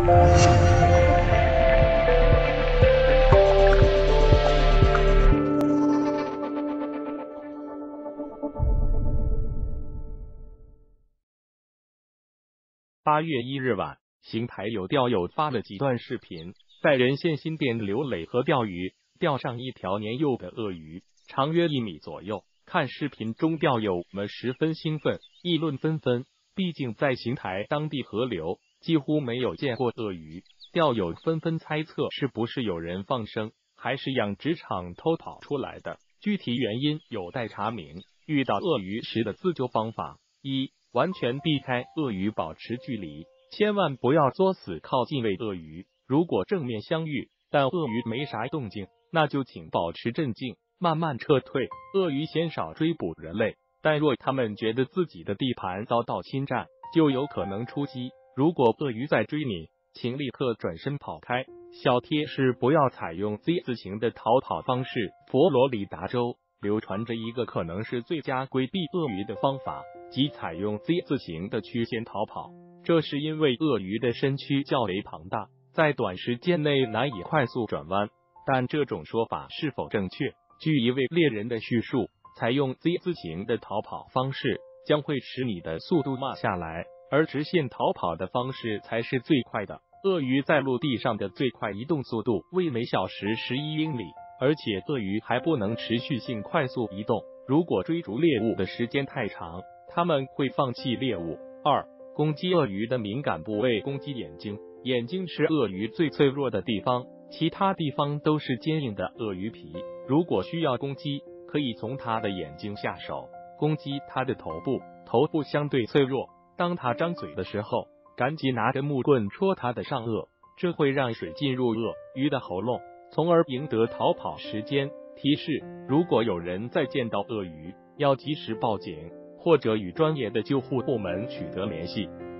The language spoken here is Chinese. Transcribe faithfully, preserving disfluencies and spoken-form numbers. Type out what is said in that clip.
八月一日晚，邢台有钓友发了几段视频，在任县新店刘磊河钓鱼，钓上一条年幼的鳄鱼，长约一米左右。看视频中，钓友们十分兴奋，议论纷纷。毕竟在邢台当地河流几乎没有见过鳄鱼，钓友纷纷猜测是不是有人放生，还是养殖场偷跑出来的，具体原因有待查明。遇到鳄鱼时的自救方法：一、完全避开鳄鱼，保持距离，千万不要作死靠近喂鳄鱼。如果正面相遇，但鳄鱼没啥动静，那就请保持镇静，慢慢撤退。鳄鱼鲜少追捕人类，但若他们觉得自己的地盘遭到侵占，就有可能出击。如果鳄鱼在追你，请立刻转身跑开。小贴士：不要采用 Z 字形的逃跑方式。佛罗里达州流传着一个可能是最佳规避鳄鱼的方法，即采用 Z 字形的曲线逃跑。这是因为鳄鱼的身躯较为庞大，在短时间内难以快速转弯。但这种说法是否正确？据一位猎人的叙述，采用 Z 字形的逃跑方式将会使你的速度慢下来，而直线逃跑的方式才是最快的。鳄鱼在陆地上的最快移动速度为每小时十一英里，而且鳄鱼还不能持续性快速移动。如果追逐猎物的时间太长，它们会放弃猎物。二、攻击鳄鱼的敏感部位。攻击眼睛。眼睛是鳄鱼最脆弱的地方，其他地方都是坚硬的鳄鱼皮。如果需要攻击，可以从它的眼睛下手，攻击它的头部。头部相对脆弱，当它张嘴的时候，赶紧拿着木棍戳它的上颚，这会让水进入鳄鱼的喉咙，从而赢得逃跑时间。提示：如果有人在见到鳄鱼，要及时报警，或者与专业的救护部门取得联系。